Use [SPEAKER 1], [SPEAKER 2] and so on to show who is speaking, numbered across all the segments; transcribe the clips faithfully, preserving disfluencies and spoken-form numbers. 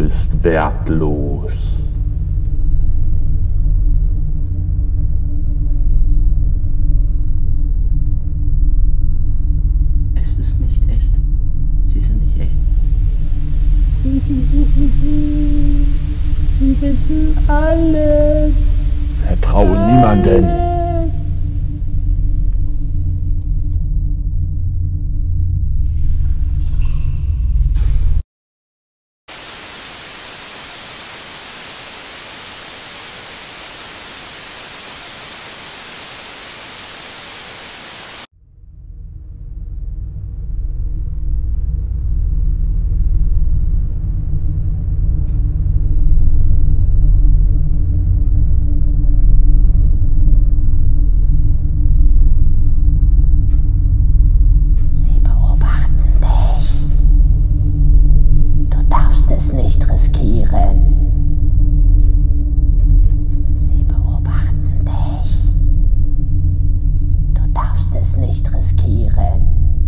[SPEAKER 1] bist wertlos.
[SPEAKER 2] Es ist nicht echt. Sie sind nicht echt.
[SPEAKER 3] Sie wissen alles.
[SPEAKER 1] Vertraue niemanden.
[SPEAKER 3] Nicht riskieren. Sie beobachten dich. Du darfst es nicht riskieren.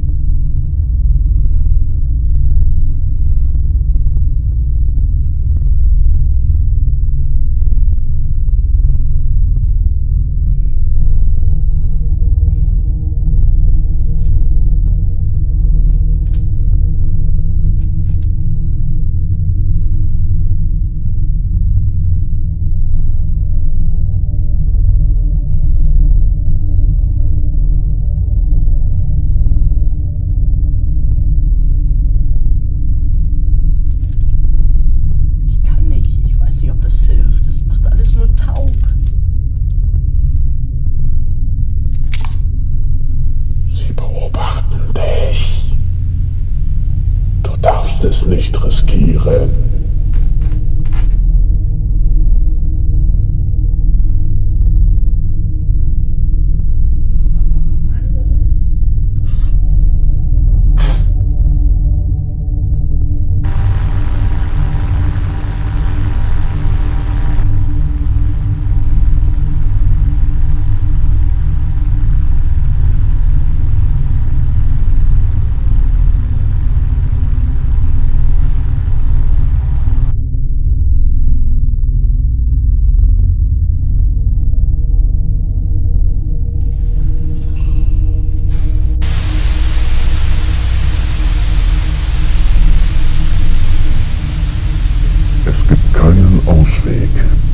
[SPEAKER 1] Es nicht riskieren. Es gibt keinen Ausweg.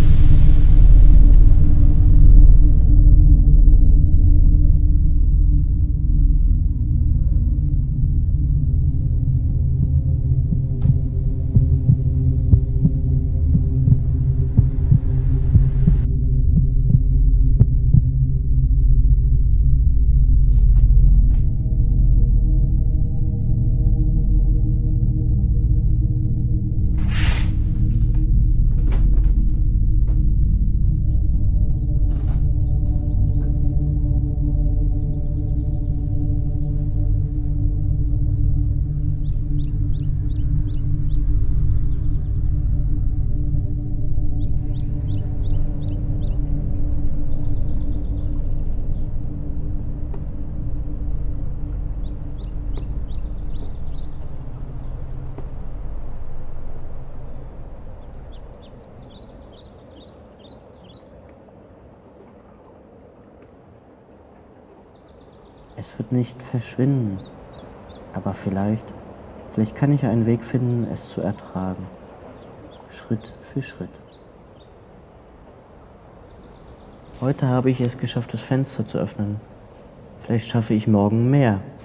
[SPEAKER 2] Es wird nicht verschwinden, aber vielleicht, vielleicht kann ich einen Weg finden, es zu ertragen. Schritt für Schritt. Heute habe ich es geschafft, das Fenster zu öffnen. Vielleicht schaffe ich morgen mehr.